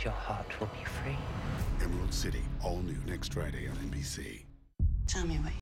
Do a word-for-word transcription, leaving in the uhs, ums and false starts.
your heart will be free. Emerald City, all new next Friday on N B C. Tell me what